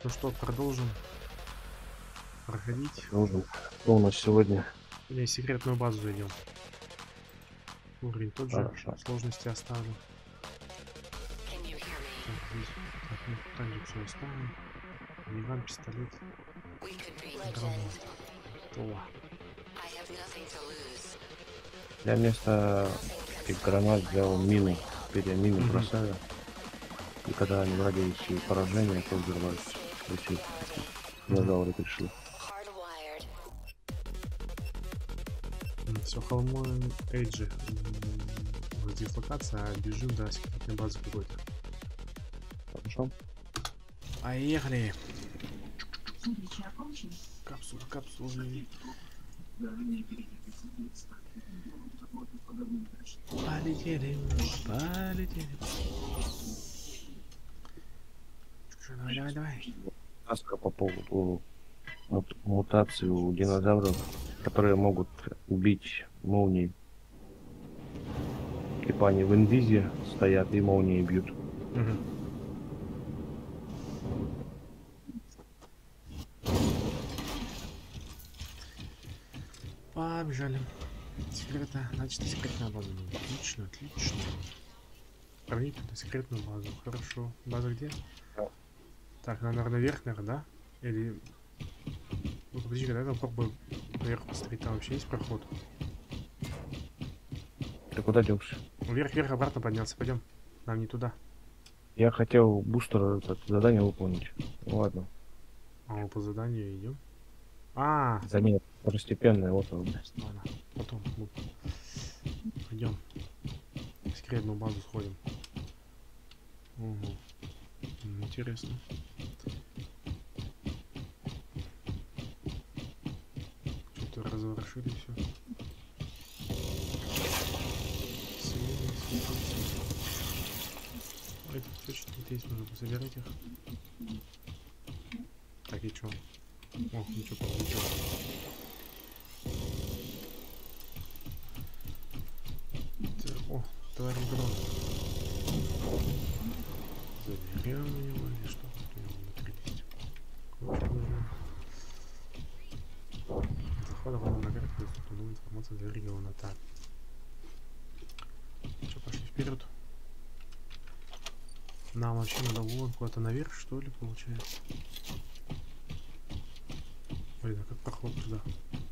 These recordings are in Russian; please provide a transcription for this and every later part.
Ну что, продолжим проходить. Продолжим. Что у нас сегодня? Или секретную базу зайдем. Уровень тот же, Хорошо. сложности оставлю. Так, здесь так, ну, также все оставим. Миниган, пистолет. Граната. О. Я вместо этих гранат взял мину. Теперь я мину бросаю. И когда они радиуют поражения, то взрываются. Если динозавры пришли. Все, холмой Эйджи. Дислокация, а бежим до секретной базы какой-то. Хорошо? Поехали! Капсула, капсулы. Полетели, полетели. Давай, давай, давай. Сказка по поводу мутации у динозавров, которые могут убить молнией. Типа они в инвизе стоят и молнии бьют. Побежали. Секретная, значит, секретная база. Отлично, отлично. Проник на секретную базу. Хорошо. База где? Да. Так, надо, наверное, наверх, наверное, да? Или... Ну, подожди, когда я попробую наверх посмотреть, там вообще есть проход? Ты куда идешь? Вверх, вверх, обратно поднялся. Пойдем. Нам не туда. Я хотел бустер это задание выполнить. Ну, ладно. А мы по заданию идем. А, Задание второстепенное, вот он. ладно. Потом. Пойдем. В секретную базу сходим. Угу. Интересно. Что-то разворошили все. Эти точно есть, нужно пособирать их. Так, и чё? Ох, ничего, ничего. О, товарищ дрон. Заберем у него или что? Тут у него внутри есть. Ключик нужен. Заходом на графику доступна информация для региона. Так. Что, пошли вперед? Нам вообще надо вон куда-то наверх, что ли, получается? Блин, а как проход туда?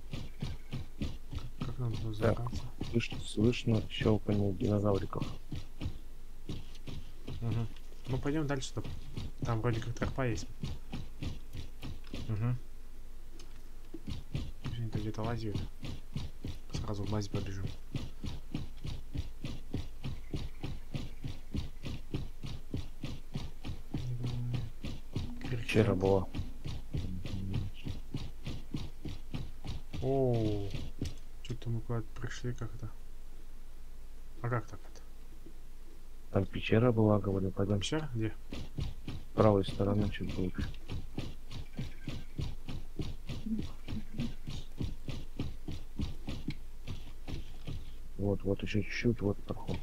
Как нам туда забраться? Слышно щелканье динозавриков. Угу. Ну пойдем дальше, стоп. Там вроде как тропа есть. Угу. Они-то где-то лазят. Сразу в базе побежим. Вчера было. О, что-то мы куда-то пришли как-то. А как так это? Там пещера была, говорю, пойдем. Пещера? Где? С правой стороны чуть больше. Вот еще чуть-чуть, вот проход.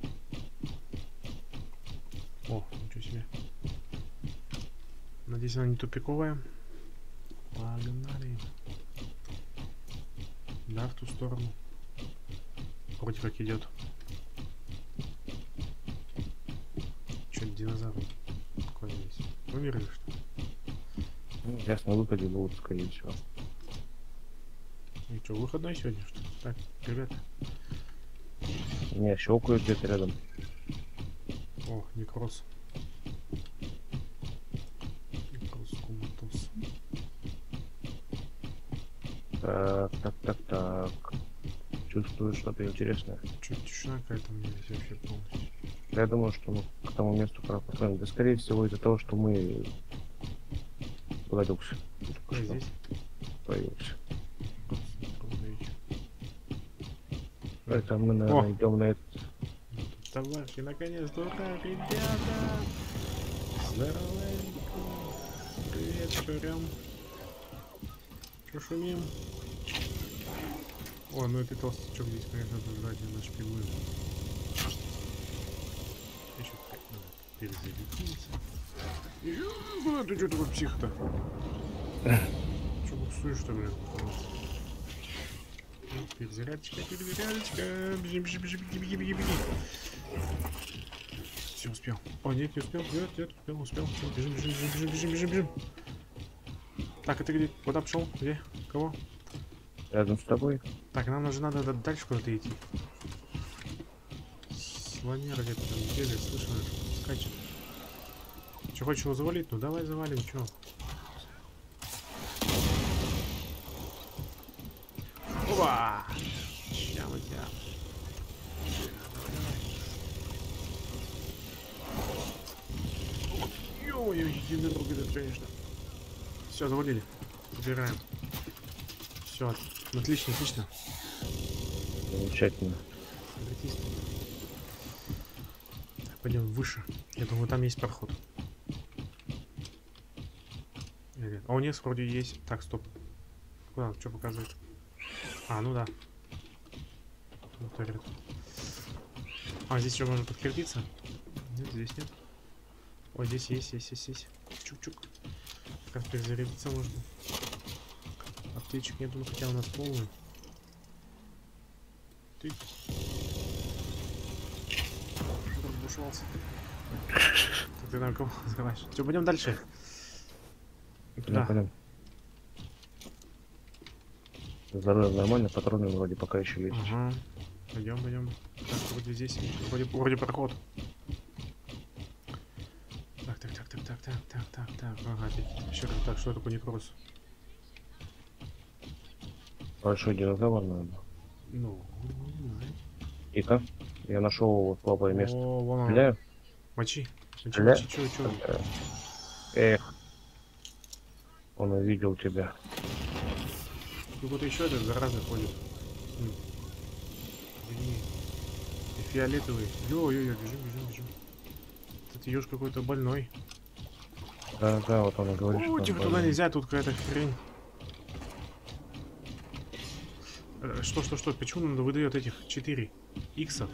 О, ничего себе. Надеюсь, она не тупиковая. Погнали. Да, в ту сторону. Вроде как идет. Что, динозавры? Какой здесь? Умерли, что ли? Ну, сейчас на выходе будут, скорее всего. Ну что, выходной сегодня, что ли? Так, ребята. Не, щелкают где-то рядом. О, некроз. Некроз коматоз. Так. Чувствую что-то интересное. Что, тишина какая-то у меня здесь вообще полностью. Я думаю, что мы к тому месту пора посмотреть. Да, скорее всего, из-за того, что мы появился. Я здесь? Появился. Розовый. Это мы, наверное, идем на этот. Товарищи, наконец-то, ура, ребята! Здоровенько! Привет, чурям! Чё шумим? О, ну это толстячок здесь, конечно, сзади наш Куда ты что такой псих-то? Че буксуешь-то, блин? Перезарядочка, перезарядочка. Бежи, бежи, бежи, беги, беги, беги, беги. Все, успел. О, нет, не успел. Нет, успел. Все, бежим, бежим, бежим, бежим, бежим, бежим, бежим. Так, это где? Куда пошел? Где? Кого? Рядом с тобой. Так, нам уже надо дальше куда-то идти. Слонера где-то там бегает, слышно, скачет. Че, хочешь его завалить? Ну давай завалим, че? Опа! Ща мы тебя. Ё-моё, единорог этот, конечно. Все, завалили. Забираем. Все, отлично, отлично. Замечательно. Обратись. Пойдем выше. Я думаю, там есть проход. Или... О, нет, вроде есть. Так, стоп. Куда? Что показывает? А, ну да. Туалет. А, здесь еще можно подкрепиться? Нет, здесь нет. Ой, здесь есть. Чук-чук. Как раз перезарядиться можно. Аптечек нету, ну хотя у нас полный. Ты... Разбушевался. Ты там кого закрываешь? Что, пойдем дальше? Да. Пойдем. Здоровье нормально, патроны вроде пока еще есть. Ага. Пойдем. Так, вроде здесь. Вроде проход. Так. Ага, еще раз. Так, что такое некроз? Большой динозавр, наверное. Ну, не знаю. И-ка, я нашел слабое место. О, вон он. Стреляю? Мочи, Стреляю? чё? Эх. Он увидел тебя. Кто-то еще этот зараза ходит. Беги. И фиолетовый. Ё-ё-ё, бежим. Этот еж какой-то больной. Да, вот он и говорит. О, тихо, туда нельзя, тут какая-то хрень. Что? Почему он выдает этих 4 иксов?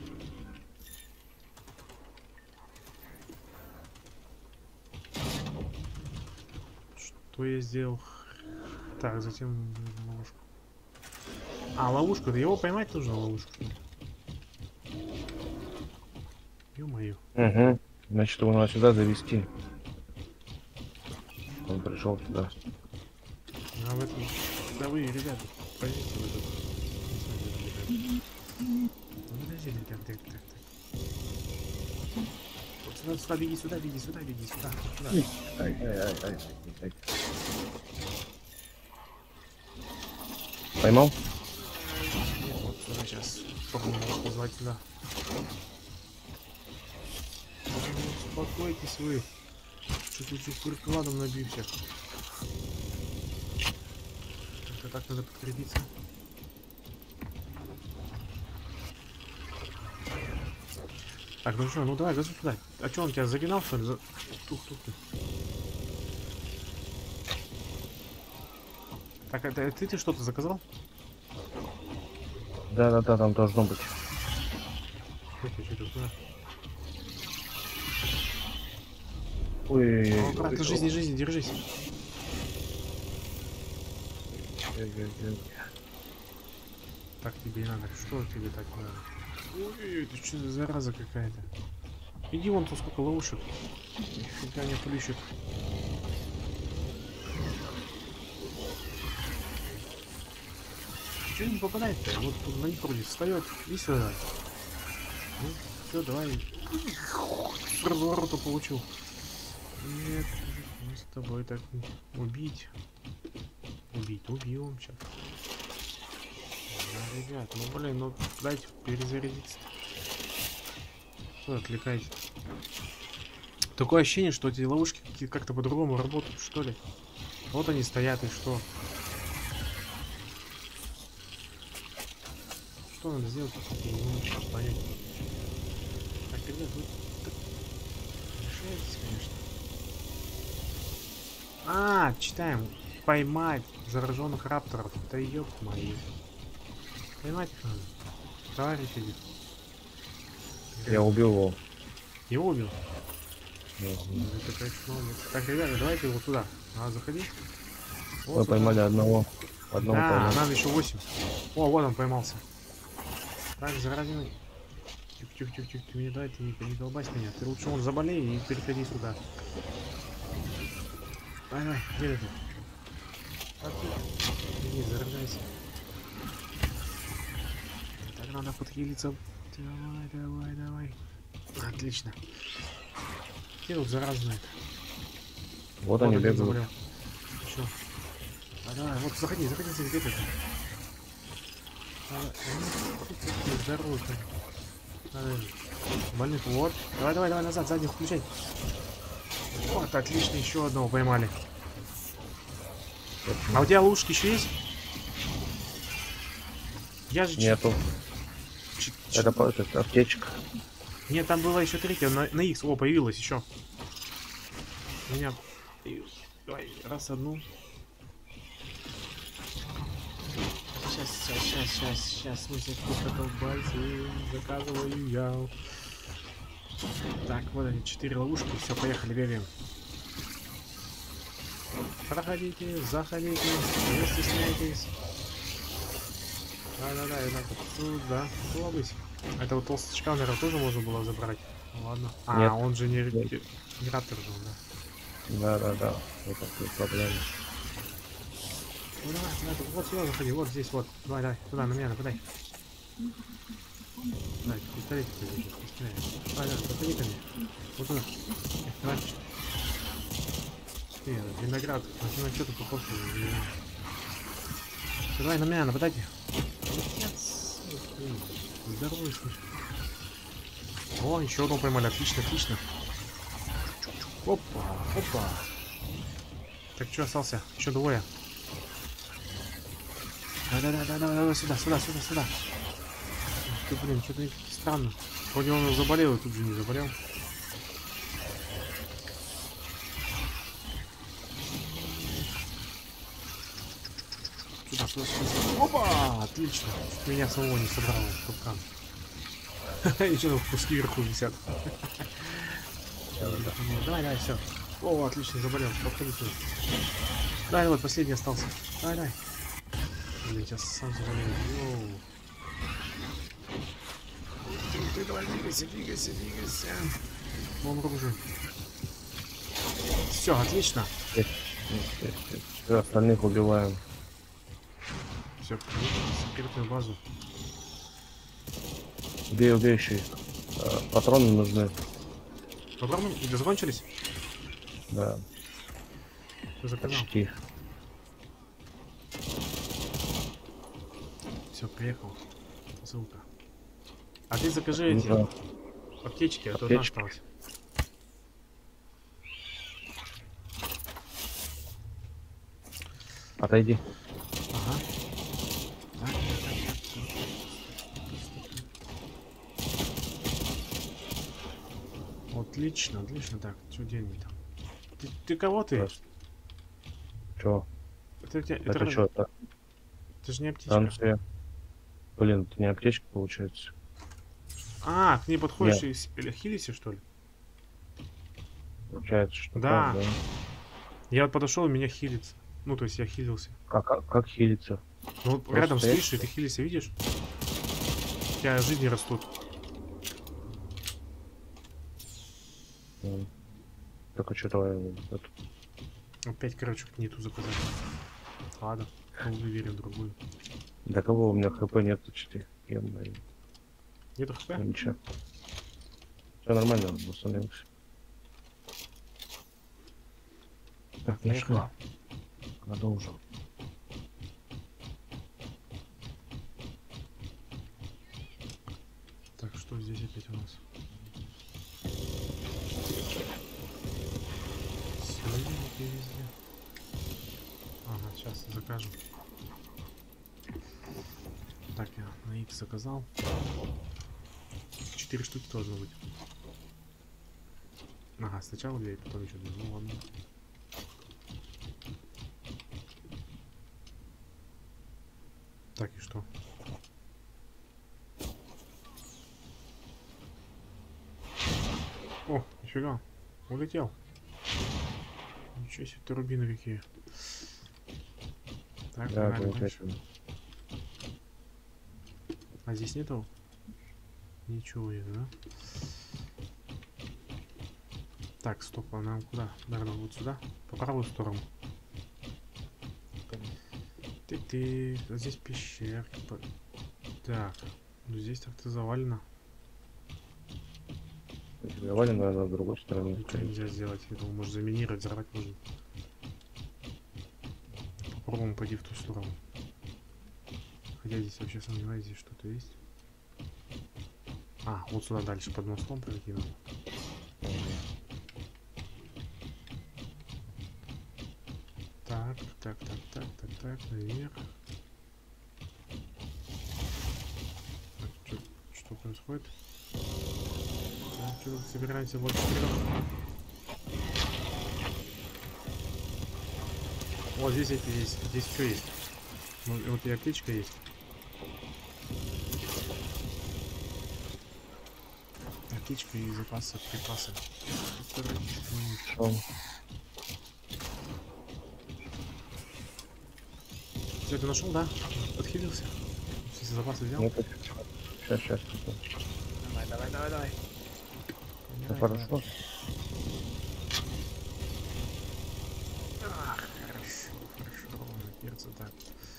Что я сделал? Так, затем ловушку. А, ловушку, да его поймать нужно, ловушку. Ё-моё. Угу. Значит, его надо сюда завести. Он пришел сюда. А в этом... Да вы, ребята, пойдите в этот... Подожди, так. Вот сюда, беги сюда. Ай. Поймал? Нет, вот сюда сейчас. Попробуем вас позвать сюда. Успокойтесь вы. Чуть-чуть прикладом набився. Как-то так надо подкрепиться. Так, ну что, ну давай, газуй туда. А что, он тебя загинал, что ли? Тух. Так, это ты что-то заказал? Да, там должно быть. Что-то. Ой. Аккуратно, жизни, держись. Так тебе и надо. Что тебе так надо? Ой, это что за зараза какая-то? Иди вон, тут сколько ловушек. Нифига не плющит. Че не попадает-то? Вот тут на них вроде встает. Иди сюда. Ну, все, давай. С разворота получил. Нет, мы с тобой так убить. Убьем сейчас. Да, ребят, ну блин, ну дайте перезарядиться. Что отвлекаете? Такое ощущение, что эти ловушки как-то по-другому работают, что ли. Вот они стоят, и что? Что надо сделать? Я не могу понять. Так, ребят, вы так решаетесь, конечно. А, читаем. Поймать зараженных рапторов. Да ёб мои. Поймать их надо. Товарищ идет. Я убил его. Его убил? Это, конечно, молодец. Так, ребята, давайте вот туда. Надо заходить. Вот Мы сюда. поймали одного. Одного Да, поймали. надо еще 8. О, вот он поймался. Так, заразный. Тихо, ты мне дай, ты не долбась меня. Ты лучше вон заболей и переходи сюда. Давай, где ты? Иди, заражайся. Так, надо подхилиться. Давай. Отлично. Где тут заразные? Вот Вот они один бегают. заболел. Чё? Давай, вот заходи, где ты? Здорово, больных, вот. Давай, назад, сзади включай. Вот, отлично, еще одного поймали. А у тебя ловушки еще есть? Я же... Нету. Это аптечка. Нет, там была еще третья, на X. О, появилась еще. У меня... Давай, раз, одну. Сейчас, мы здесь колбасы заказываю я. Так, вот они, 4 ловушки. Все, поехали, бегаем. Проходите, заходите, не стесняйтесь. Да, и надо сюда. Ловись. Это вот толстячка, наверное, тоже можно было забрать. Ну, ладно. А, Нет. он же не раптор же, да. Да. Это проблема. Ну давай, вот сюда заходи, вот здесь, вот. Давай, туда, на меня нападай. Давай, пистолет здесь, пистолет. Давай, заходи ко мне. Вот туда. Давай. Виноград, на что-то похож. Давай, на меня нападайте. Здоровый, слышь. О, еще одного поймали, отлично. Опа. Так, что остался? Еще двое. Давай, сюда. Ты, блин, что-то странно. Вроде он заболел, и тут же не заболел. Сюда. Опа! Отлично. Меня самого не собрал в капкан. Еще там куски вверху висят. Давай, все. О, отлично, заболел. Подходи сюда. Давай, вот, последний остался. Давай. Блин, сейчас сам заболею. Ты давай, двигайся. Вон оружие. Все, отлично. Все, остальных убиваем. Все, секретную базу. Убей. Патроны нужны. Патроны закончились? Да. Ты заказал? Почти. Все, приехал. Ссылка. А ты закажи эти Да. аптечки, а то одна осталась. Отойди. Ага. Отлично. Так, что делаем там? Ты кого ты? Чё? Это что? Это же не аптечка. Станция. Блин, это не аптечка получается. А, к ней подходишь и хилишься, что ли? Получается, что Да. так, да. Я вот подошел, и меня хилится. Ну, то есть я хилился. Как хилиться? Ну вот рядом стоишь, и ты хилишься, видишь? У тебя жизни растут. Так, а что давай Опять, короче, не ту заказать. Ладно, выберем другую. Для кого у меня хп нет почти? Нету хп? Ну, ничего. Все нормально, восстановился. Так, Поехали. Продолжим. Так, что здесь опять у нас? Сырники везде. Ага, сейчас закажем. Так, я на X заказал. 4 штуки должно быть. Ага, сначала 2, потом еще 2. Ну ладно. Так, и что? О, нифига. улетел. Ничего себе, ты рубины какие. Так, Да, погнали дальше. замечательно. А здесь нету? Ничего нет, да? Так, стоп, а нам куда? Наверное, вот сюда, по правую сторону. Ты, здесь пещерка. Так, ну здесь так-то завалено. Давай, наверное, с другой стороны. Ничего нельзя сделать. Я думаю, может заминировать, взорвать можно. Попробуем пойти в ту сторону. Хотя здесь вообще сомневаюсь, здесь что-то есть. А, вот сюда дальше под мостом пройти надо. Так, наверх. Так, что происходит? Так, что тут собираемся больше вперед. Вот здесь эти есть. Здесь что есть? Вот и аптечка есть. Аптечка и запасы, припасы. Шел. Все, ты нашел, да? Подхилился. Все запасы взял? Нет, сейчас. Давай. Ну, хорошо. Ах, хорошо, ровно перца, так.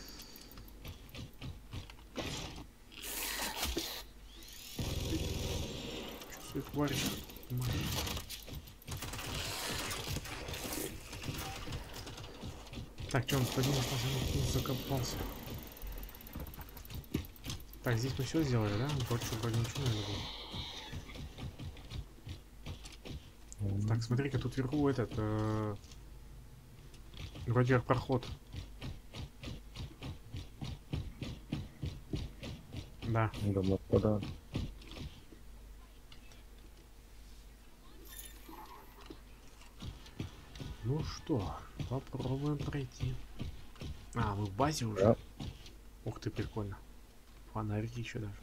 Чувствую тварь. Так, что он поднялся, закопался. Так, здесь мы все сделали, да? Больше вроде ничего не было. Так, смотри-ка, тут вверху этот... вроде как проход. Да. Думаю, куда? Ну что, попробуем пройти. А, мы в базе уже? Да. Ух ты, прикольно. Фонарики еще даже.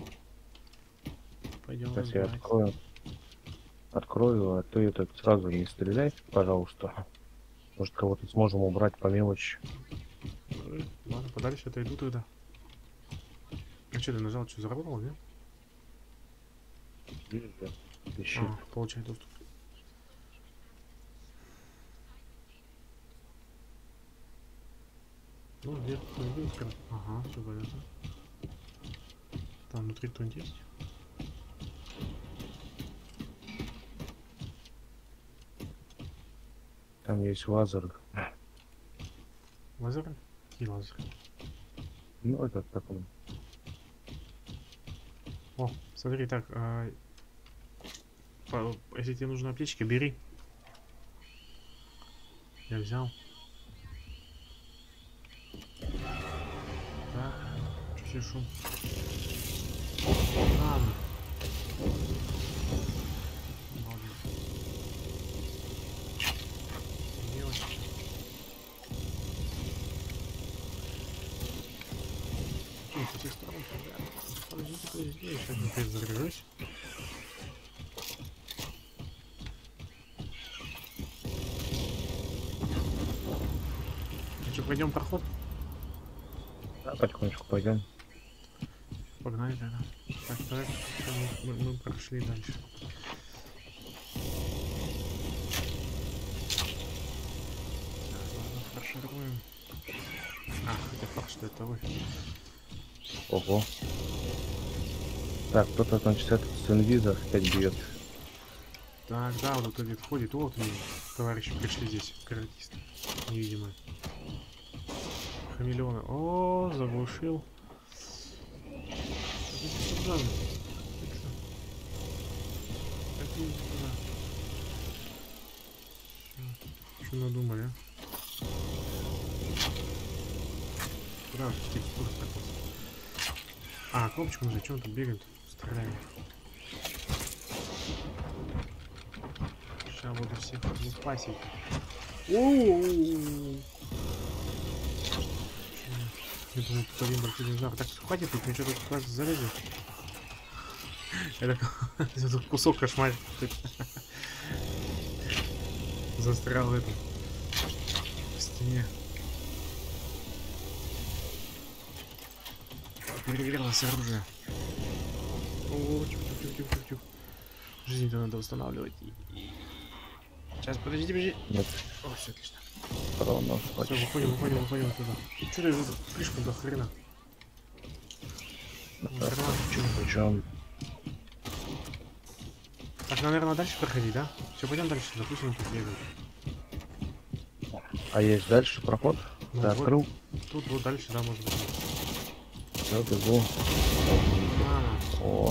Пойдем. Сейчас я открою, а ты этот сразу не стреляй, пожалуйста. Может, кого-то сможем убрать по мелочи. Ладно, подальше отойду тогда. А что ты нажал, что заработало, нет? Видишь, да? Ищи. А, получай доступ. Ну, где? Ага, все понятно. Там внутри кто-нибудь есть? Там есть лазер. Лазер? Какие лазеры? Ну, этот такой. О, смотри, так, если тебе нужна аптечка, бери. Я взял. Так, что шум? Ладно. Молодец. Мелочь. С этих сторон, подождите, я сейчас не перезагружусь. Ну что, пойдем проход? Да, потихонечку пойдем. Погнали тогда. Так, мы прошли дальше. Ладно, фаршируем. А, хотя фарш что это вы. Ого. Так, кто-то, значит, этот с инвиза опять бьет. Так, да, вот этот ходит. Вот они, товарищи, пришли здесь, каратисты. Невидимые. Хамелеоны. О, заглушил. Что надумали, а? Куда текстура прятался? А, кнопочку нажать, что он тут бегает? Стреляем. Сейчас буду всех лупасить. Я думаю, тут один большой динозавр. Так, хватит тут, ничего тут класс залезет. Это тут кусок кошмар. Застрял в этом. В стене. Перегрелось оружие. О, тихо. Жизнь-то надо восстанавливать. Сейчас, подожди. Нет, О, все отлично. ровно. Все, выходим оттуда. Что ты слишком до хрена? Причем, Так, наверное, дальше проходить, да? Все, пойдем дальше, допустим, тут бегают. а есть дальше проход? Ну, Ты вот. открыл? Тут вот дальше, да, может быть. Все, бегу. А, О.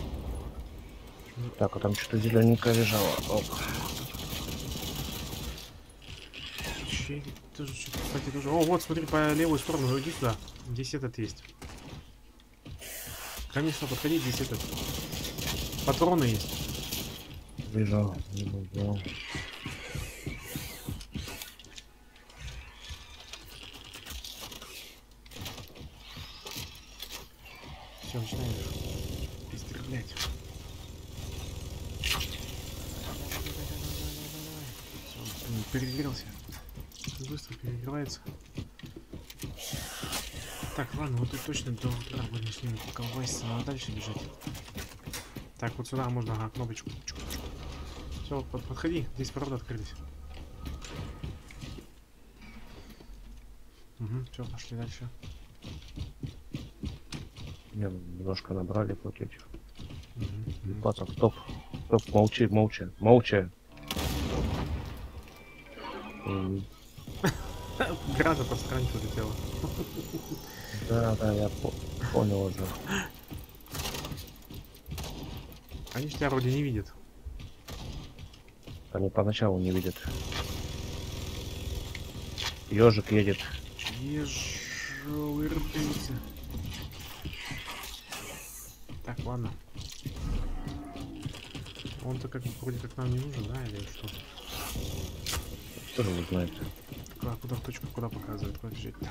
Так, а там что-то зелененькое лежало. Оп. тоже что-то, кстати, тоже. О, вот, смотри, по левую сторону, иди сюда. Здесь этот есть. Конечно, подходи, здесь этот. Патроны есть. Вижу. Вижу. Все, начинаем истреблять. Все, перегрелся. Быстро перегревается. Так, ладно, вот тут точно до утра будем с ними колбаситься, надо дальше бежать. Так, вот сюда можно, ага, кнопочку. Все, подходи, здесь ворота открылись. Угу, все, пошли дальше. Мне немножко набрали вот этих. Угу. Пацан, стоп. Стоп, молча. Града по стране улетела. Да, я понял уже. Они ж тебя вроде не видят. Они поначалу не видят. Ежик едет. Ежовый рыбкается. Так, ладно. Он-то как вроде как нам не нужен, да, или что? Кто же вы знаете? Куда точка, куда показывает, куда бежать-то?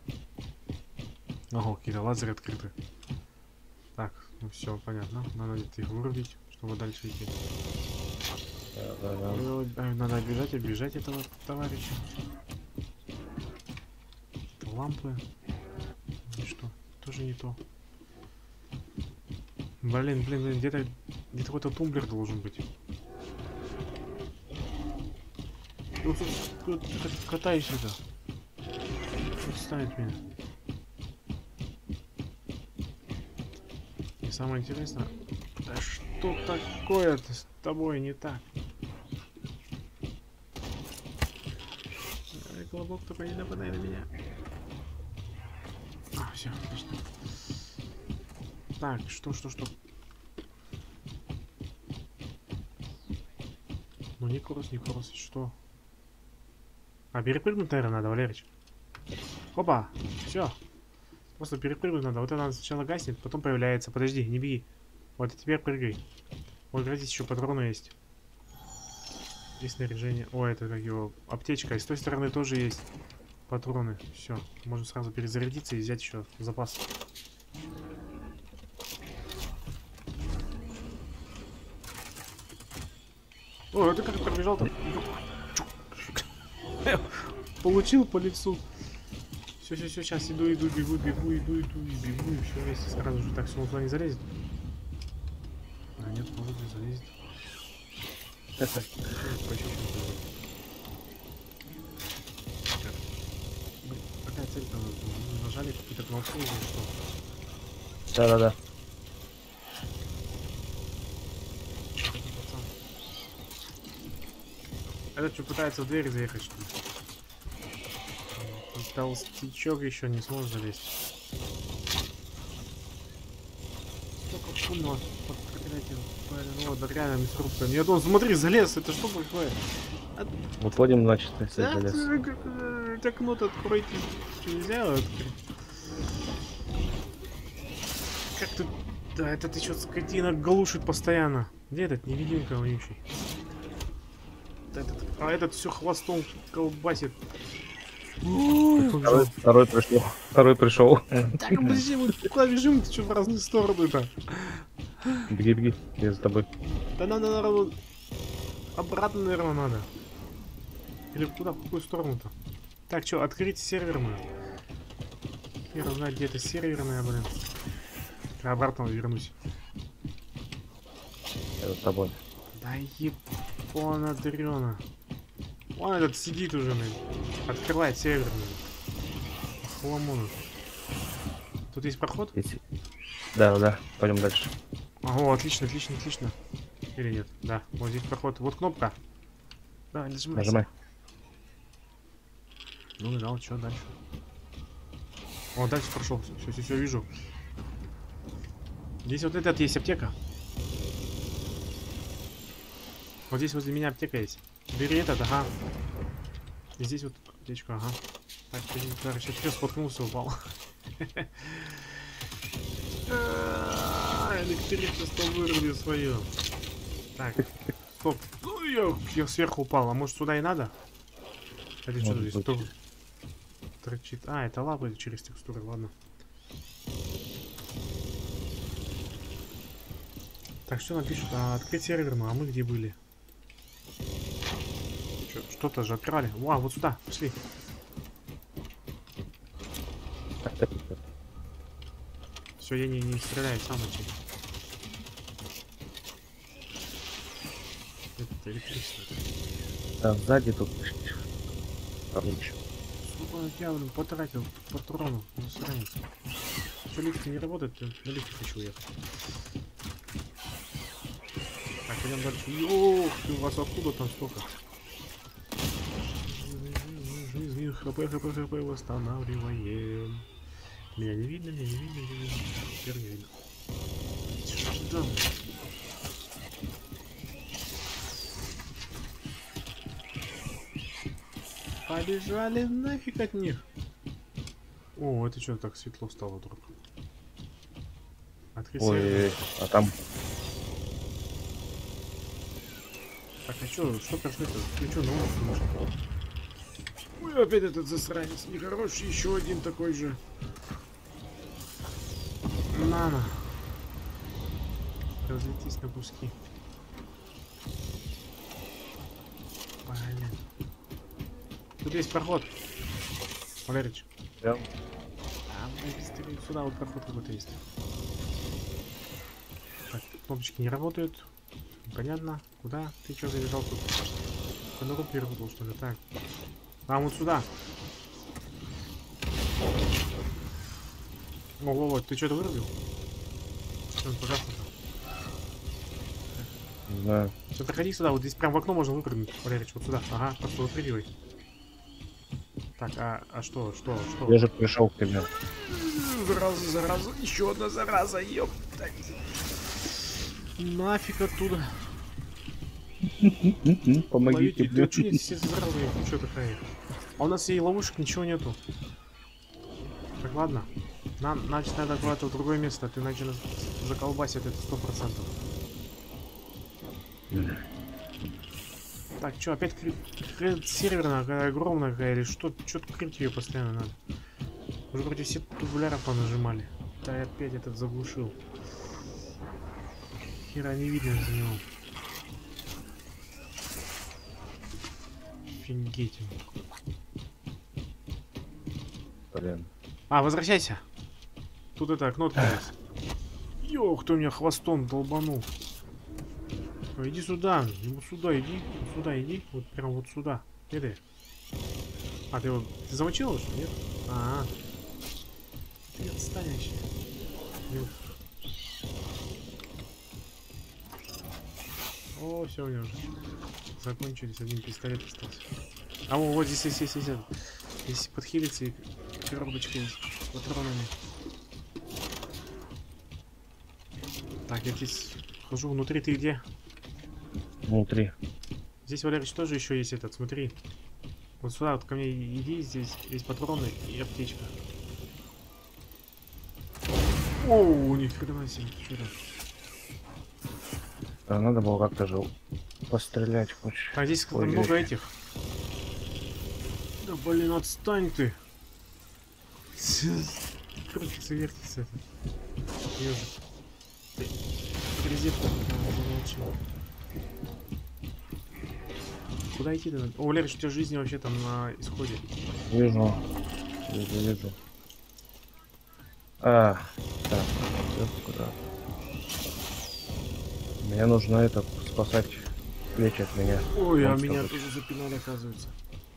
Ого, какие-то лазеры открыты. Так, ну все, понятно. Надо где-то их вырубить, чтобы дальше идти. Да. Надо оббежать этого товарища. Это лампы. И что? Тоже не то. Блин, где-то какой-то тумблер должен быть. Ну, тут катаешься-то. Отставить меня. И самое интересное, да что такое-то с тобой не так? Колобок только не нападай на меня. А, все, отлично. Так, что? Ну, не кросс, что? А, перепрыгнуть, наверное, надо, Валерич. Опа, все. Просто перепрыгнуть надо. Вот она сначала гаснет, потом появляется. Подожди, не беги. Вот и теперь прыгай. Вот, здесь еще патроны есть. Есть снаряжение. О, это как его аптечка. И с той стороны тоже есть патроны. Все, можно сразу перезарядиться и взять еще запас. О, это как пробежал-то? Получил по лицу. Все, сейчас иду, бегу, и все вместе сразу же. Так, все, он туда не залезет. А нет, может не залезет. Какая цель-то? Нажали какие-то кнопки или что? Да. Этот что, пытается в дверь заехать, что ли? Толстячок еще не сможет залезть. Сколько шумного под проклятием. Ну вот, реально мясорубка. Нет, он, смотри, залез, это что такое? Выходим, значит, если Да, залез. окно-то откройте. Нельзя открыть. Как ты... Да, это ты что, скотина глушит постоянно. Где этот невидимка вонючий? Этот все хвостом колбасит. Второй пришел. Так, подожди, мы куда бежим? Ты что в разные стороны-то? Беги, я за тобой. Да надо, обратно, наверное, надо. Или куда, в какую сторону-то? Так, что, открыть серверную? Я знаю, где это серверная, блин. Я обратно вернусь. Я за тобой. Да ебана дрёна. Вон этот сидит уже, блин. Открывает серверную. Хламону. Тут есть проход? Если... Да, да, пойдем дальше. Ого, отлично, отлично, отлично. Или нет? Да, вот здесь проход. Вот кнопка. Да, нажимай. Нажимай. Ну и да, вот что дальше? О, дальше прошел. Все, вижу. Здесь вот этот есть аптека. Вот здесь возле меня аптека есть. Бери этот, ага. И здесь вот аптечка, ага. Так, сейчас я споткнулся, упал. Электричество вырубили свое. Так, стоп. Ну, я сверху упал. А может сюда и надо? Хотя что здесь тоже торчит. А, это лапы через текстуры, ладно. Так, что нам пишут? Открыть серверную, а мы где были? Что-то же открывали. Вау, вот сюда, пошли. Все, я не стреляю, сам начал. Это электричество. Да, сзади тут. Короче. Сука, я, блин, потратил патрону. Засранец. Что, лифт не работает? На лифте хочу ехать. Так, пойдем дальше. Ёх, ты, у вас откуда там столько? Жизнь, хп, восстанавливаем. Меня не видно, меня не видно, не видно. Теперь не видно. Что? Побежали нафиг от них. О, это что так светло стало вдруг? Ой, а там... Так, а что прошло-то? Ты что, ну? Ой, опять этот засранец. Нехороший, еще один такой же. На. Разлетись на куски. Блин. Тут есть проход. Валерич. Да. Быстрее сюда вот проход какой-то есть. Так, кнопочки не работают. Понятно. Куда? Ты что забежал тут? Конуру перепутал, что ли? Так. Там вот сюда. Ого, вот, ты что-то вырубил? Что он пожалуйста там? Не знаю. Все, проходи сюда, вот здесь прям в окно можно выпрыгнуть. Валерич, вот сюда. Ага, просто выпрыгивай. Так, а что? Я же пришел к тебе. Зараза, еще одна зараза, ёптать. Нафиг оттуда. Помогите, Да что нет, все заразы, что такая? А у нас и ловушек ничего нету. Так, ладно. Значит, надо куда-то в другое место, а то иначе нас заколбасит это 100%. Так, что, опять серверная какая огромная какая или что? Что-то крыть ее постоянно надо. Уже вроде все тубуляров понажимали. Да, и опять этот заглушил. Хера не видно за него. Офигеть. Блин. А, возвращайся. Тут это окно открылось. Ёх, кто меня хвостом долбанул. Иди сюда. Вот сюда иди. Вот сюда иди. Вот прям вот сюда. Иди. А, ты его... Ты замочил его, что ли? Нет? А, ты отстань вообще. О, все, у него уже закончились. Один пистолет остался. А вот здесь есть. Здесь подхилится и коробочка есть с патронами. Так, я здесь хожу. Внутри ты где? Внутри. Здесь, Валерич, тоже еще есть этот, смотри. Вот сюда вот ко мне иди, здесь есть патроны и аптечка. Оу, нифига себе, что это? Да, надо было как-то же пострелять хоть. А здесь как-то много этих. Да блин, отстань ты. Крутится, вертится это. Ежик. Резетку замолчил. Куда идти-то? О, Валерич, у тебя жизни вообще там на исходе. Вижу. Вижу. А, так, вот куда? Мне нужно это спасать плечи от меня. Ой, а Монстр меня вот. тоже запинали, оказывается.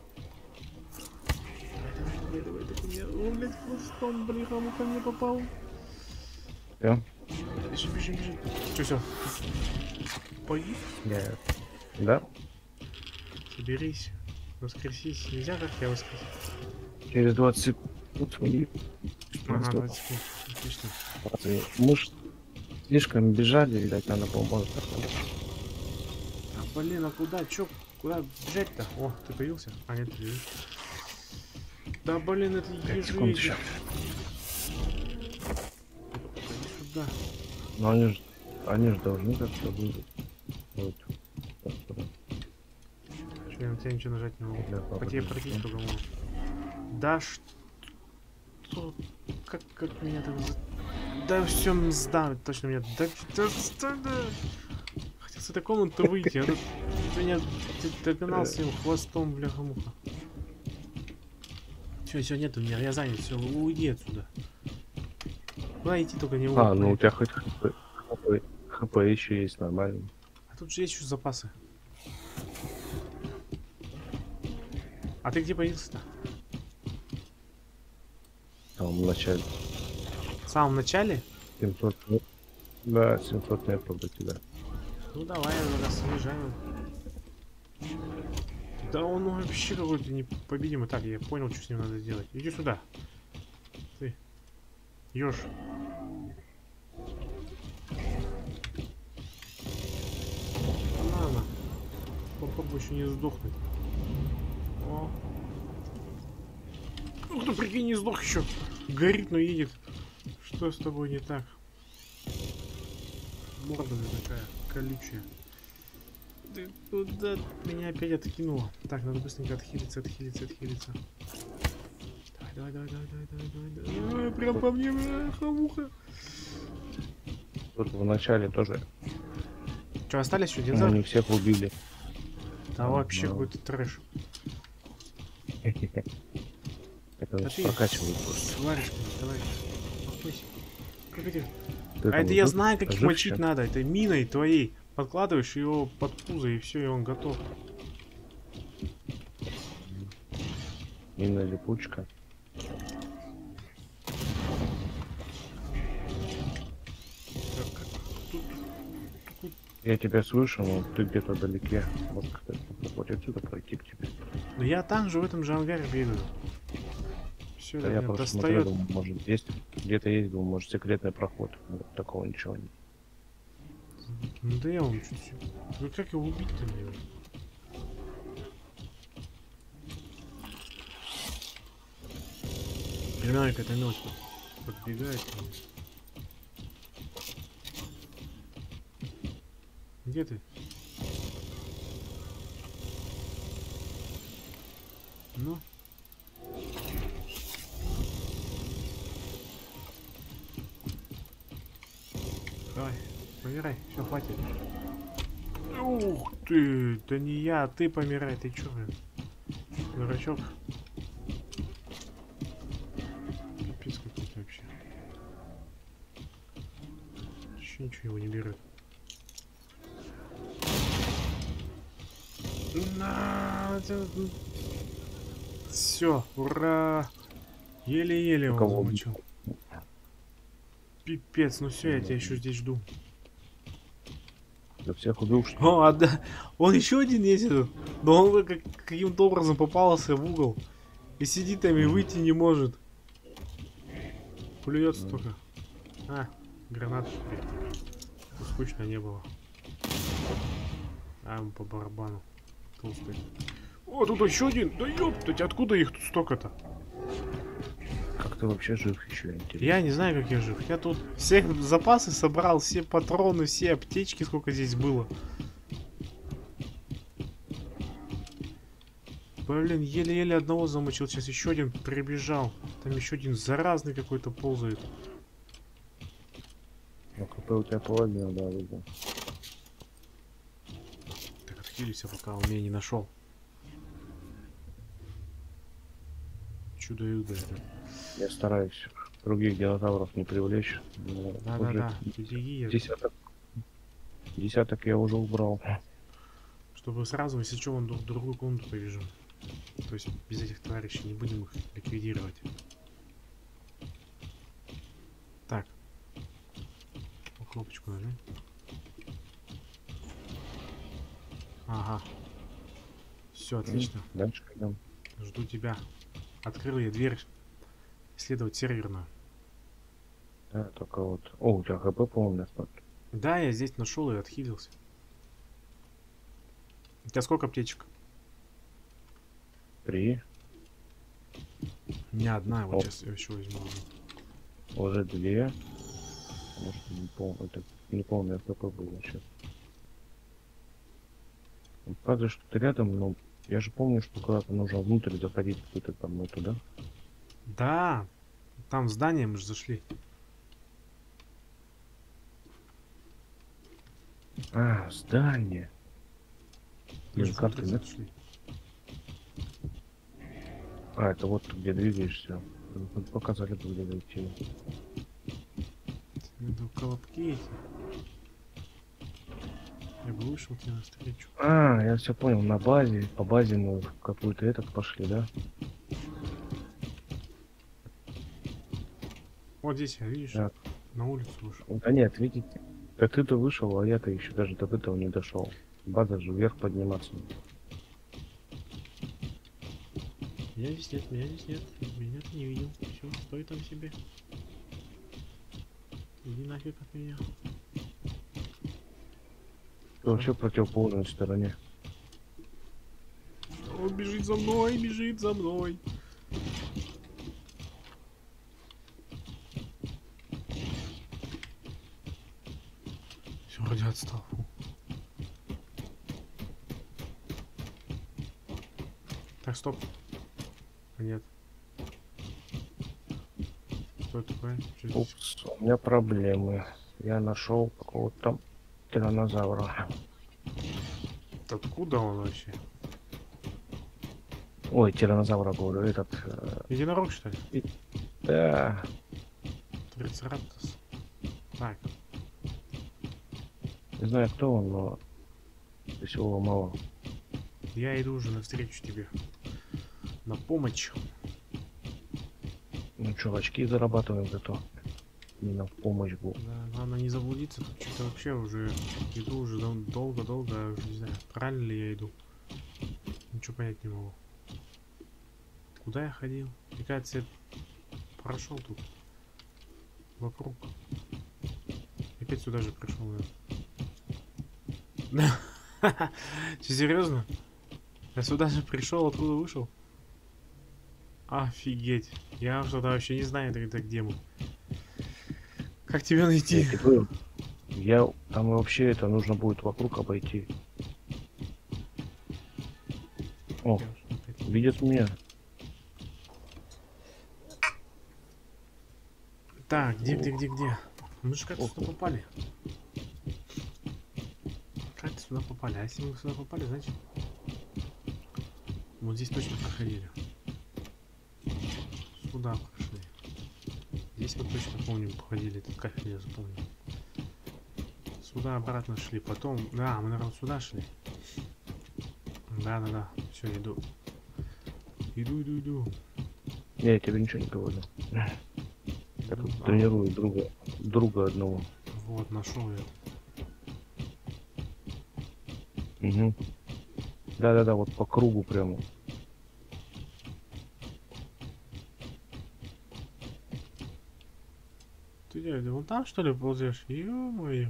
Давай, так у меня... О, блядь, хвостом, блин, он ко мне попал. Всё? Бежи. Все. Погиб? Да? Соберись. Воскресись. Нельзя, как я воскресить? Через 20 секунд мы Ага, 20 секунд. Отлично. Мы ж слишком бежали, видать, надо поможет. А, блин, а куда? Чё? Куда бежать-то? О, ты появился? А, нет, ты лежишь. Да, блин, это 5 ежи секунд эти. еще. Иди сюда. Но они ж должны как-то выжить. Вот. Чё, я на тебя ничего нажать не могу. Да, По тебе пройти только могу. Да что? Как меня так... Да все сдавит, точно меня... Да. Хотел с этой комнаты выйти, а тут меня догнал своим хвостом, бляха-муха. Все, нет у меня, я занят, все, уйди отсюда. Куда идти, только не могу. А, ну у тебя хоть ХП еще есть нормально. А тут же есть еще запасы. А ты где появился-то? Там в начале. В самом начале? 700 метров. Да, 700 метров до тебя. Ну давай, раз уезжаем. Да он вообще какой-то непобедимый. Так, я понял, что с ним надо сделать. Иди сюда. Ты. Ёж. Ладно. Попробуй еще не сдохнуть. О. Ух ты, прикинь, не сдох еще. Горит, но едет. Что с тобой не так? Морда такая колючая. Ты куда меня опять откинуло? Так, надо быстренько отхилиться. Давай, прям по мне, хамуха. Тут в начале тоже. Че, остались еще Мы динозавры? не всех убили. Да вообще какой-то трэш. Это А ты прокачивает просто. сваришь, давай. Успокойся. Как эти... Ты А там это я жив- знаю, как их жив мочить еще? надо. Это миной твоей. Подкладываешь его под пузо, и все, и он готов. Мина липучка. Я тебя слышу, но ты где-то вдалеке. Может, как-то вот отсюда пройти к тебе. Но я там же, в этом же ангаре бегаю. Все, Да это я меня просто смотрю, достает. думаю, может, есть. Где-то есть, думаю, может, секретный проход. Вот такого ничего нет. Ну да я вам чуть-чуть. Ну как его убить-то мне? Примерно какая-то мелочь подбегает ко мне. Где ты? Ну? Давай, помирай, все, хватит. Ух ты, да не я, а ты помирай, ты чё, блин? Дурачок. Пипец какой-то вообще. Вообще ничего его не берет. Все, ура! Еле-еле его Кого замочил. Пипец, ну все, я тебя еще здесь жду. Да всех убил, что ли? О, а да, он еще один есть этот. Но он каким-то образом попался в угол. И сидит там и выйти не может. Плюется только. А, гранату теперь. Скучно не было. А, ему по барабану. Толстый. О, тут еще один. Да ёптать, откуда их тут столько-то? Как ты вообще жив еще, интересно? Я не знаю, как я жив. Я тут все запасы собрал, все патроны, все аптечки, сколько здесь было. Блин, еле-еле одного замочил. Сейчас еще один прибежал. Там еще один заразный какой-то ползает. Ну, КП у тебя половина, да, видно. Так, отхилился, пока он меня не нашел. Чудо-юдо это. Я стараюсь других динозавров не привлечь. Но уже Да-да-да, беги, десяток я уже убрал. чтобы сразу, если что, вон в другую комнату побежим. То есть без этих товарищей не будем их ликвидировать. Так. Кнопочку нажми. Ага. Все, отлично. Дальше идем. Жду тебя. Открыл я дверь. Исследовать серверную. Да, только вот... О, у тебя ХП, по-моему, остатки. Да, я здесь нашел и отхилился. У тебя сколько аптечек? 3. Не одна, вот О. сейчас я еще возьму. Уже 2. Может, не помню. Это не помню, сколько было сейчас. Правда, что ты рядом, но я же помню, что когда-то нужно внутрь заходить какую-то там эту, да? Да, там в здание мы же зашли. А, здание. Мы Блин, же как ты, внутрь да? зашли. А, это вот где двигаешься. Показали, где дойти. Надо колобки эти. Я бы вышел тебе навстречу. А, я все понял, на базе, по базе мы в какой-то этот пошли, да? Вот здесь я, видишь, Так. на улицу вышел. Да нет, видите, да ты-то вышел, а я-то еще даже до этого не дошел. База же вверх подниматься. Меня здесь нет, меня здесь нет. Меня ты не видел. Все, стой там себе. Иди нафиг от меня. Ты вообще в противоположной стороне. Он бежит за мной, бежит за мной. Все, вроде отстал. Фу. Так, стоп. А нет. Что это такое? Что здесь? Упс, у меня проблемы. Я нашел какого-то там тираннозавра. Откуда он вообще? Ой, тираннозавра, говорю, этот... Единорог, что ли? Да, Трицераптос. Так, не знаю, кто он, но веселого мало. я иду уже навстречу тебе. На помощь. Ну что, очки зарабатываем зато. Именно в помощь был. Да, главное не заблудиться. Тут что-то вообще уже иду уже долго-долго. Уже не знаю, правильно ли я иду. Ничего понять не могу. Куда я ходил? Мне кажется, я прошел тут. Вокруг. Опять сюда же пришел, да. Че, серьезно? Я сюда же пришел, откуда вышел? Офигеть. Я что-то вообще не знаю, это где мы. Как тебя найти? Я тебе говорю, там вообще это нужно будет вокруг обойти. О, видят меня. Так, где? Мы же как сюда попали? Как сюда попали? А если мы сюда попали, значит... Вот здесь точно проходили. Сюда прошли. Здесь вот точно помню, походили, этот кафель я запомнил. Сюда обратно шли, потом... Да, мы, наверное, сюда шли. Да. Все, иду. Иду. Я тебе ничего не говорю. Я тут тренирую друга одного. Вот, нашел я. Угу. Да, вот по кругу прямо. Ты дядя, вон там что ли ползешь? Ё-моё.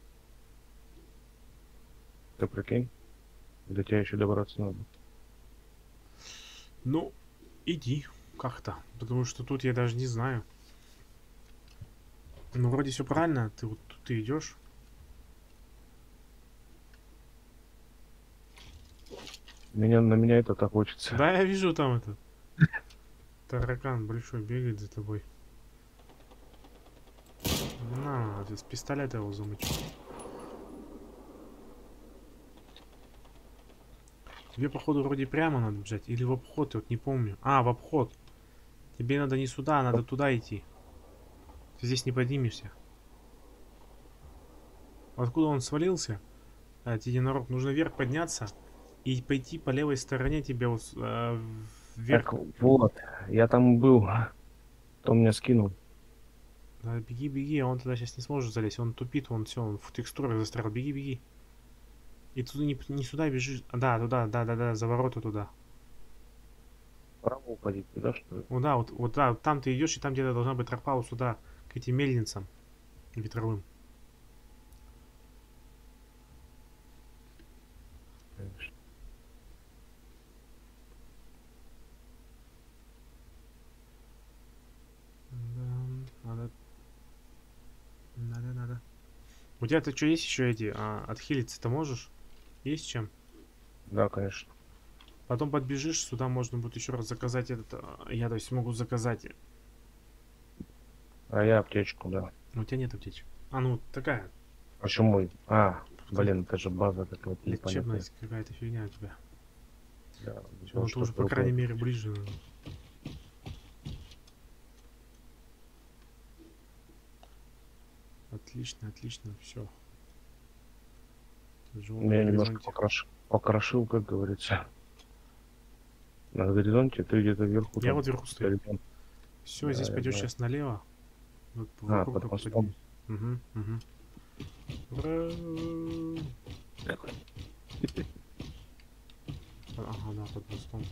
Ты прикинь? До тебя еще добраться надо. Ну, иди как-то. Потому что тут я даже не знаю. Ну, вроде все правильно. Ты вот тут идешь. На меня это так хочется. Да, я вижу там этот. Таракан большой бегает за тобой. На, с пистолета его замочу. Тебе, походу, вроде прямо надо бежать. Или в обход, я вот не помню. А, в обход. Тебе надо не сюда, надо туда идти. Ты здесь не поднимешься. Откуда он свалился? Этот единорог. Нужно вверх подняться и пойти по левой стороне тебе вот, вверх. Так вот, я там был, кто меня скинул. Да, беги, беги, а он туда сейчас не сможет залезть. Он тупит, он все, он в текстурах застрял. Беги, беги. И туда не сюда бежишь. Да, туда, да, за ворота туда. Вправо уходить, туда что ли? Ну да, вот да, там ты идешь, и там где-то должна быть тропа вот сюда, к этим мельницам ветровым. Да, надо. У тебя-то что есть еще эти? Отхилиться-то можешь? Есть чем? Да, конечно. Потом подбежишь, сюда можно будет еще раз заказать этот. Я, то есть, могу заказать. А я аптечку, да. У тебя нет аптечек. Ну, такая. Почему? Блин, это же база какая-то непонятная. Лечебность какая-то фигня у тебя. Да, Всё, ну ты уже, по крайней мере, ближе. Отлично, отлично, все. Я немножко покрошил, как говорится. На горизонте, ты где-то вверху. Я там, вот вверху стою. горизонт. Все, Да, здесь я пойдешь знаю. сейчас налево. Вот Под только мостом. поднимись. Ура! Ага, да, под мостом.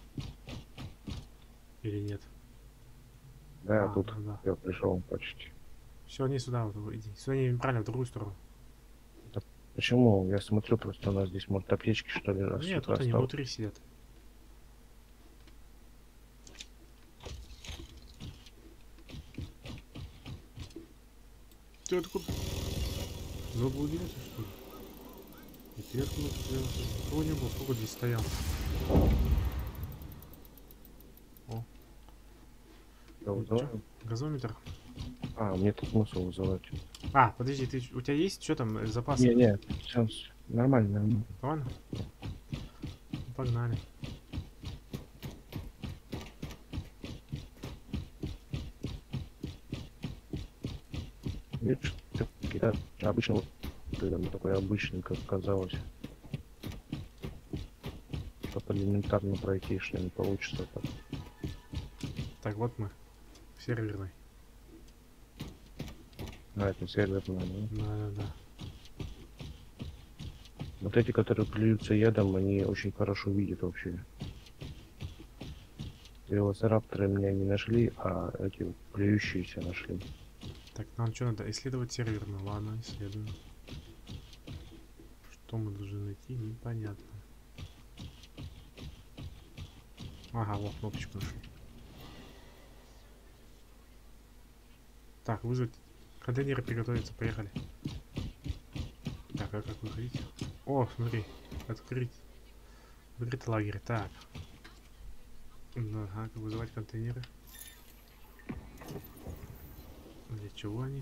Или нет? Да, тут Да. я пришел почти. Все, не сюда, вот иди. Сюда неправильно, в другую сторону. Почему? Я смотрю, просто у нас здесь, может, аптечки, что ли, раз Нет, что-то тут они осталось. внутри сидят. Ты откуда? Заблудился, что ли? И ты откуда взялся? Никого не было, сколько здесь стоял? О, Я чё? вызываю. Газометр? Мне тут смысл вызывать. Подожди, у тебя есть что там, запасы? Не, все нормально. Ладно? Ну, погнали. Видишь, какие-то обычно такой обычный, как казалось. Что-то элементарно пройти, что не получится. Так. Так, вот мы. В серверной. Это серверная, да? Да. Вот эти, которые плюются ядом, они очень хорошо видят вообще. Велоцирапторы меня не нашли, а эти плюющиеся нашли. Так, нам что надо? Исследовать серверную. Ладно, исследуем. Что мы должны найти, непонятно. Ага, вот кнопочку нашли. Так, вызвать контейнеры, приготовиться, поехали. Так, а как выходить? О, смотри, открыть лагерь. Так. Ага, как вызывать контейнеры? Для чего они?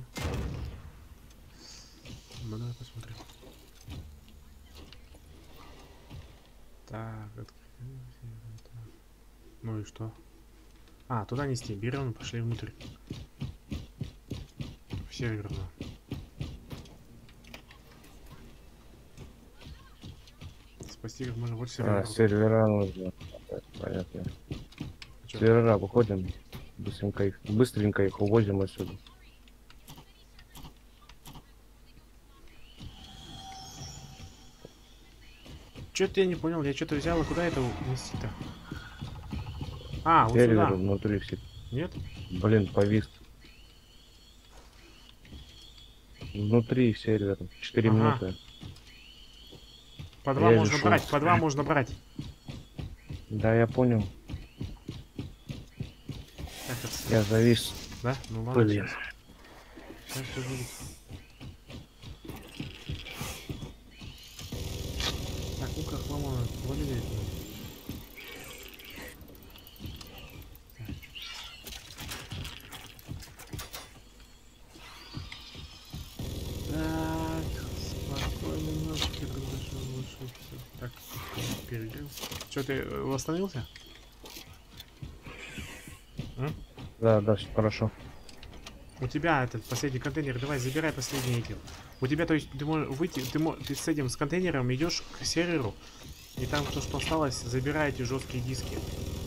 Ну, давай посмотрим. Так, так. Ну и что? Туда нести. Берем и пошли внутрь. В серверную. Спасти как можно больше серверов. Сервера нужно. Понятно. Чё? Сервера выходим. Быстренько их увозим отсюда. Чё-то я не понял, я что-то взял, и куда это нести-то? Вот Сервер сюда. внутри все. Нет? Блин, повис. Внутри сервера. 4 минуты. По два Я можно брать, по два можно брать. Да, я понял. Как это? Я завис. Да? Ну ладно, Блин. сейчас все будет. Так, ну как ломано, валили это. Так, спокойно, немножечко разрешил лучше все. Так, перегрел. Че, ты восстановился? Да, да, всё хорошо. У тебя этот последний контейнер, давай забирай последний эти. У тебя, то есть, ты можешь выйти, ты с этим, с контейнером идешь к серверу, и там то, что осталось, забирай эти жесткие диски.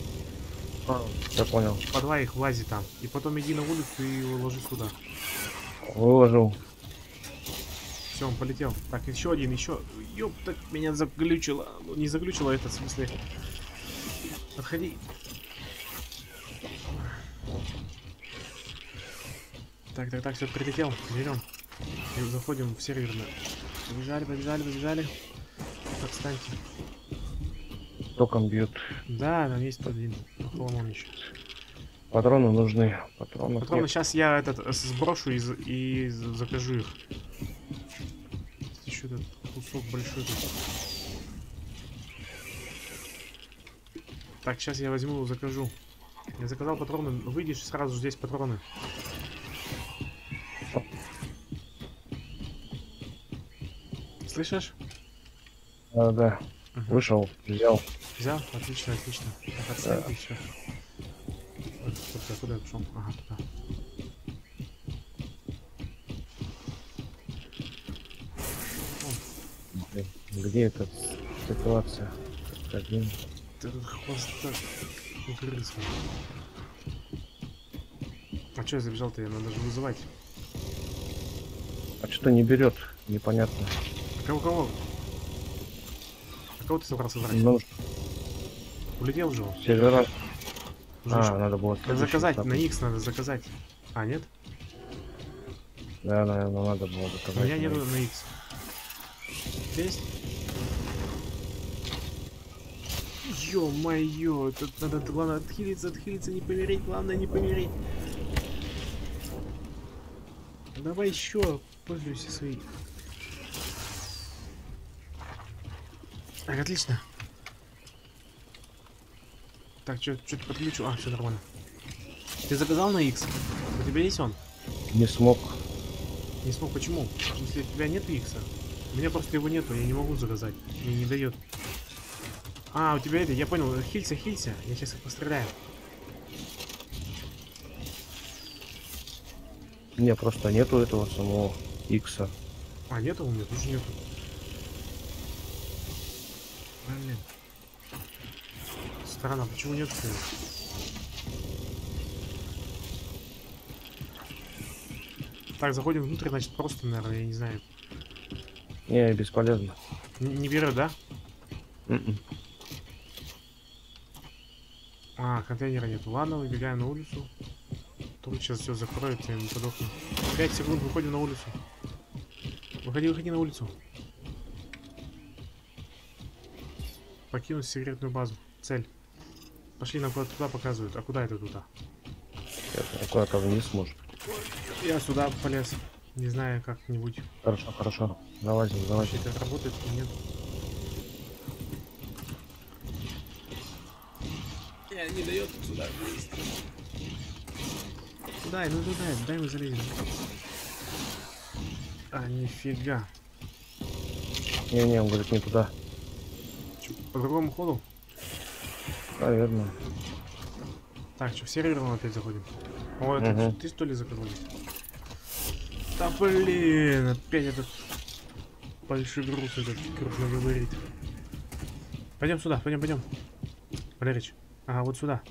Я понял. По два их влази там. И потом иди на улицу и ложи сюда. Выложил. Все, он полетел. Так, еще один, еще. Ёп, так меня заглючило. Ну, не заглючило это, в смысле. Отходи. Так, все, прилетел. Берем. И заходим в серверную. Побежали. Так, встаньте. Током бьют. Да, там есть тут один. Поломон еще. Патроны нужны. Патронов Патроны нет. сейчас я этот сброшу и закажу их. Еще этот кусок большой тут. Так, сейчас я возьму, закажу. Я заказал патроны. Выйдешь, сразу здесь патроны. Слышишь? Да. Угу. Вышел, взял. Взял? Отлично. Так, отстань и все. Куда я пошел? Ага, туда. Где эта ситуация? Один. Ты тут хвоста укрылся. А что я забежал-то? Я надо же вызывать. А что не берет? Непонятно. А кого? А кого ты собрался брать? Ну, Улетел же он? сервера. Уже ещё- Надо было Надо заказать, на X надо заказать. А, нет? Да, наверное, надо было У заказать. меня нету на X. Есть? Ё-моё, тут надо, главное, отхилиться, не помереть, главное не помереть. Давай еще, пользуйся своей. Так, отлично. Так, что-то подключу. А, все нормально. Ты заказал на X? У тебя есть он? Не смог. Не смог, почему? В смысле, у тебя нет X? У меня просто его нету, я не могу заказать. Мне не дает. А, у тебя это, я понял, хилься. Я сейчас их постреляю. Не, просто нету этого самого икса. А, нету у меня, тоже нету. Блин. Странно, почему нет? Так, заходим внутрь, значит, просто, наверное, я не знаю. Не, бесполезно. Не берет, да? М-м. А, контейнера нету. Ладно, выбегаем на улицу. Тут сейчас все закроется, и мы подохнем. 5 секунд, выходим на улицу. Выходи на улицу. Покинуть секретную базу. Цель. Пошли, нам куда-то туда показывают. А куда это туда? Куда-то вниз может. Я сюда полез. Не знаю, как-нибудь. Хорошо. Залазим. Вообще это работает или нет. Не дает сюда влезть. Дай, дай мы залезем. А, нифига. Не, он говорит, не туда. Чё, по другому ходу? Наверное. Так, что, в сервер мы опять заходим? О, это Мгм. ты что ли закрыл? Да блин, опять этот большой груз этот крупно говорит. Пойдем сюда, пойдем. Валерич. Ага, вот сюда.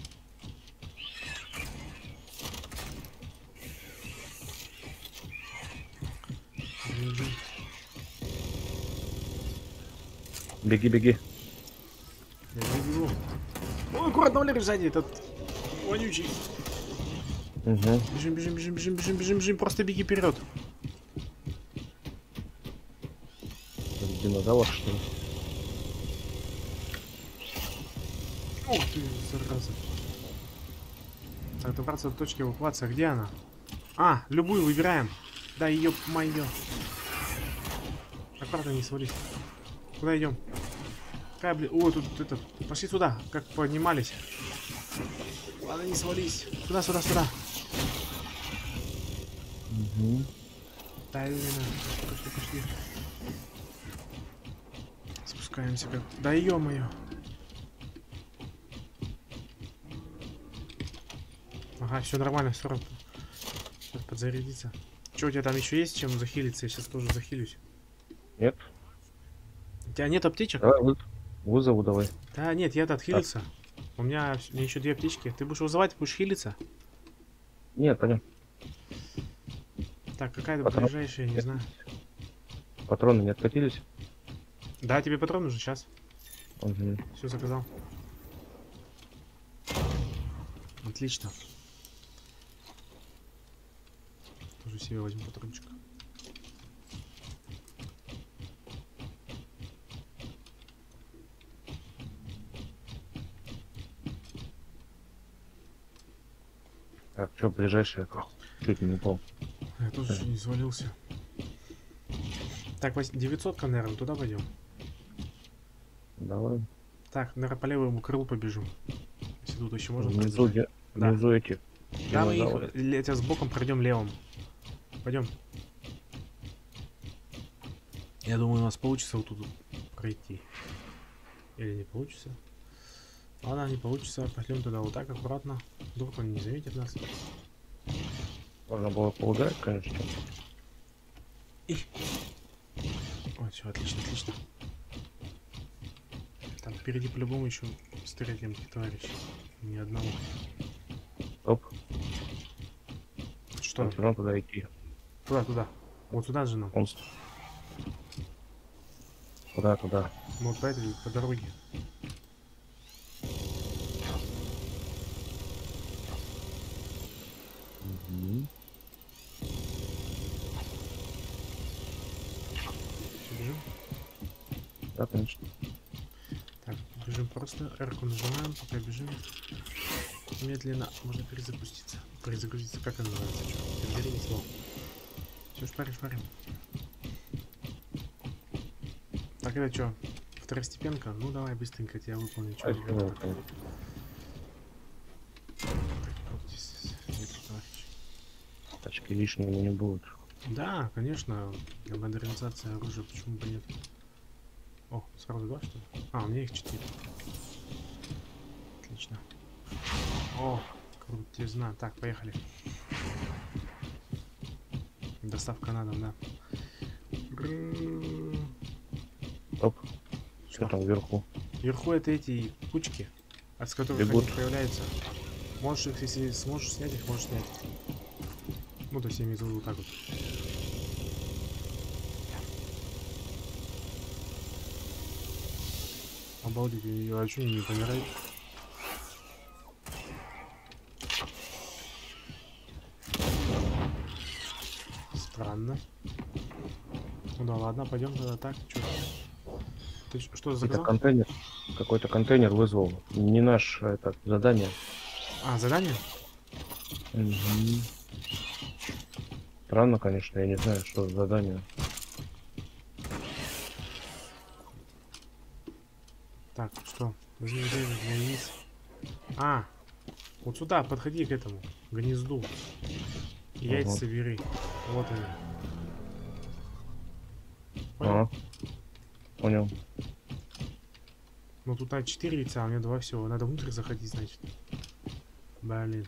Беги. Я бегу. Ой, аккуратно, Валерий, сзади этот вонючий. Угу. Бежим, просто беги вперед. Динозавр, что ли? Ух ты, зараза. Так, добраться до точки эвакуации. А где она? А, любую выбираем. Да, ее моё. Аккуратно, не свались. Куда идем? Какая, блин? О, тут это. Пошли сюда, как поднимались. Ладно, не свались. Сюда. Угу. Да, именно. Пошли. Спускаемся как. Да ё-моё. Ага, все нормально, 40. Сейчас подзарядиться. Че, у тебя там еще есть чем захилиться? Я сейчас тоже захилюсь. Нет? У тебя нет аптечек? Давай вызову давай. Да, нет, я-то Так. отхилился. У меня еще 2 аптечки. Ты будешь вызывать, будешь хилиться? Нет, понятно. Так, какая-то Патрон. ближайшая, не знаю. Патроны не откатились? Да, тебе патрон нужен сейчас. Угу. Все заказал. Отлично. Тоже себе возьму патрончик. Так, что ближайшее? Чуть не упал. Я тоже чуть не свалился. Так, 900, наверное, туда пойдем. Давай. Так, наверное, по левому крылу побежим. Если тут еще можно Внизу, пробежать. Да. внизу эти. Да, мы динозавры. их летя с боком пройдем левым. Пойдем. Я думаю, у нас получится вот тут пройти. Или не получится. Ладно, не получится. Пойдем туда вот так аккуратно. Вдруг он не заметит нас. Можно было поударить, конечно. Ой, все, отлично, отлично. Там впереди по-любому еще стрелянки товарищи. Ни одного. Стоп. Что? Нам все равно туда идти. Туда, туда. Вот сюда же нам. Он... Куда? Ну, вот по этой, по дороге. Угу. Все, бежим. Да, конечно. Так, бежим просто. R-ку нажимаем, пока бежим. Медленно. Можно перезапуститься. Перезагрузиться. Как это называется? Перезарядить слово. Все, шпарим, шпарим. Так, это что? Второстепенка? Ну, давай быстренько тебя выполню. Чё, ребята? Так, вот здесь нету, товарищ. Тачки лишними не будут. Да, конечно. Для модернизации оружия почему бы нет? О, сразу 2, что ли? А, у меня их 4. Отлично. О, крутизна. Так, поехали. Доставка на дом, да. Стоп. Что там вверху? Вверху это эти кучки, от которых Бегут. они появляются. Можешь их, если сможешь снять, их можешь снять. Ну, то есть я имею в виду вот так вот. Обалдеть, а что они не помирают? Странно. Ну да, ладно, пойдем тогда так. Чё? Ты что Какой-то заказал? контейнер. Какой-то контейнер вызвал. Не наше это задание. А, задание? Угу. Странно, конечно, я не знаю, что за задание. Так, что? Возьми время для яиц. А, вот сюда, подходи к этому гнезду. И яйца Ага. собери. Вот они. Понял? Ага. Понял. Ну тут надо 4 яйца, а у меня 2 всего. Надо внутрь заходить, значит. Блин.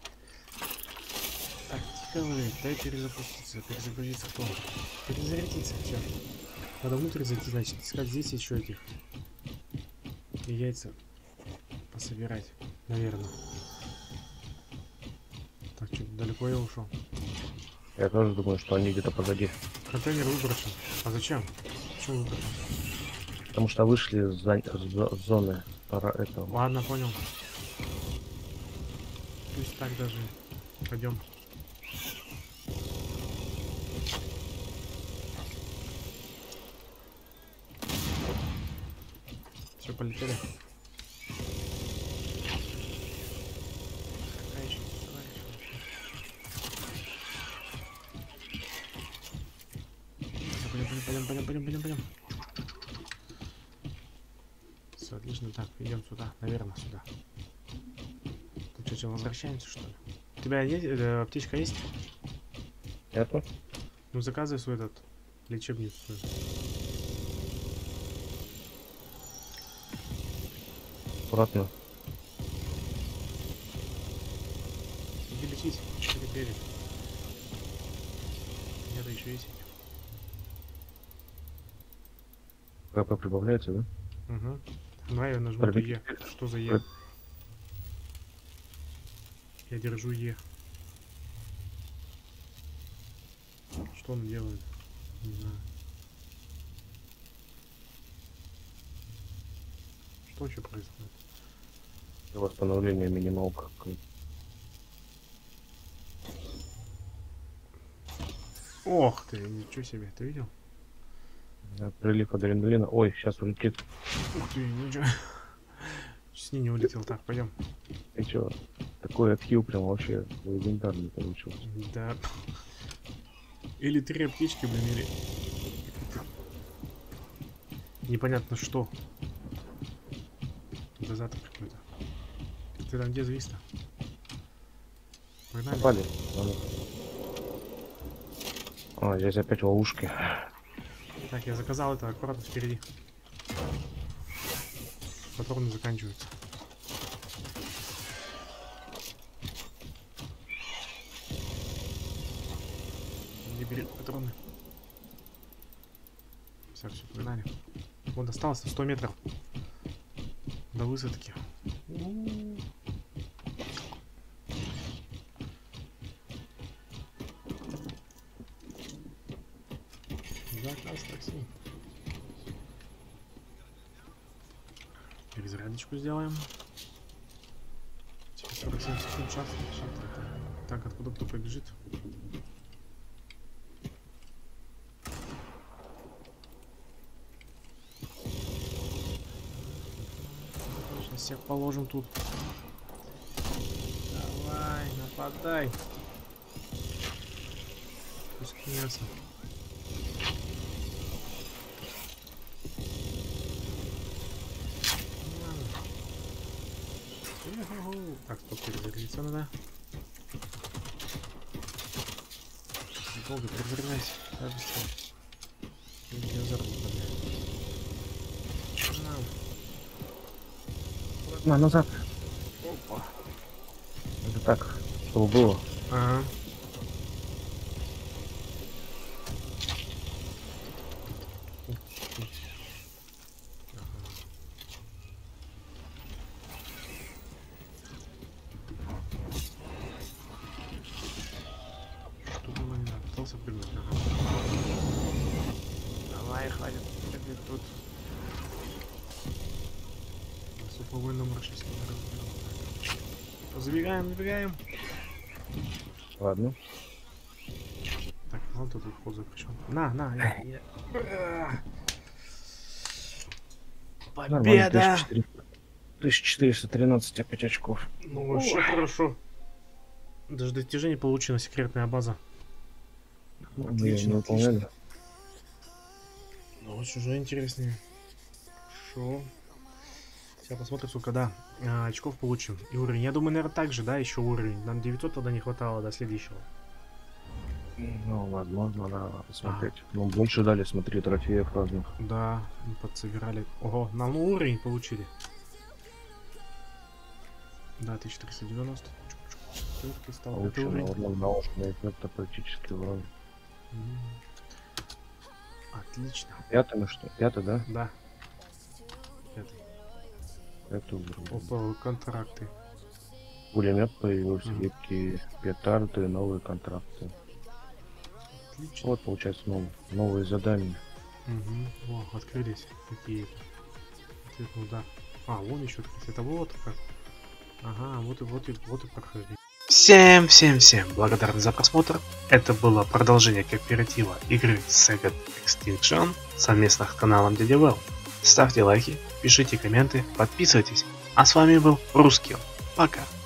Так, тихо вы, дай перезапуститься, перезагрузиться кто? Перезарядиться, все. Надо внутрь зайти, значит, искать здесь еще этих. И яйца пособирать, наверное. Так, что, далеко я ушел? Я тоже думаю, что они где-то позади. Контейнер выброшен. А зачем? Почему выброшен? Потому что вышли с зоны этого. Ладно, понял. Пусть так даже. Пойдем. Все, полетели. Какая еще товарищ вообще? Пойдем. Все, отлично. Так, идем сюда. Наверное, сюда. Тут что, возвращаемся, что ли? У тебя есть, аптечка есть? Это? Ну, заказывай свой этот лечебницу. Аккуратно. запустить. 4 перед. Где-то еще есть. КП прибавляется, да? Угу. Давай я нажму Пробить. Е. Что за Е? Я держу Е. Что он делает? Не знаю. Что вообще происходит? Восстановление минималка. Ох ты, ничего себе, ты видел? Прилив адреналина. Ой, сейчас улетит. Ух ты, ничего. С ней не улетел. Так, пойдем. И чё? Такой отхил прям вообще легендарный получился. Да. Или 3 аптечки, блин, или... Непонятно что. Дозатор какой-то. Ты там где завис-то? Погнали. Попали. А, здесь опять ловушки. Так, я заказал это аккуратно впереди. Патроны заканчиваются. Не бери патроны. Все, погнали. Вот осталось 100 метров до высадки. Заказ такси. Перезарядочку сделаем. Теперь 47 секунд час. Так, откуда кто побежит? Сейчас всех положим тут. Давай, нападай. Пусть кинется. Так, стоп, перезарядиться надо. Долго перезаряжайся. Да, быстрее. На, назад. Опа. Это так, чтобы было. Ага. Что было не надо? Пытался прыгнуть. Ага. Давай, хватит. Тут. Суповой номер 6. Забегаем, забегаем. Ладно. Так, вот тут вход запрещен. На, я. Победа! 1413 опять очков. Ну вообще хорошо. Даже достижение получено, секретная база. Мы Отлично, не выполняли. отлично. Ну вот уже интереснее. Хорошо. Сейчас посмотрим, сколько, да, очков получим. И уровень. Я думаю, наверное, так же, да, еще уровень. Нам 900 тогда не хватало до следующего. Ну, возможно, да, посмотреть. Ну, больше дали, смотри, трофеев разных. Да, мы подсобирали. Ого, нам уровень получили. Да, 1390. Чук-чук. Стал. Это уровень. Наушный эффект практически урон. Отлично. Пятый, ну что? Пятый, да? Да. Пятый. Это уровень. Опа, контракты. Пулемет появился, гибкие петарды, новые контракты. Отлично. Вот, получается, новые задания. Угу. О, открылись какие-то. Ну да. А, вон еще, это вот как. Ага, вот и прохождение. Всем благодарен за просмотр. Это было продолжение кооператива игры Sega Extinction совместно с каналом Дядя Вэл. Ставьте лайки, пишите комменты, подписывайтесь. А с вами был Русский. Пока.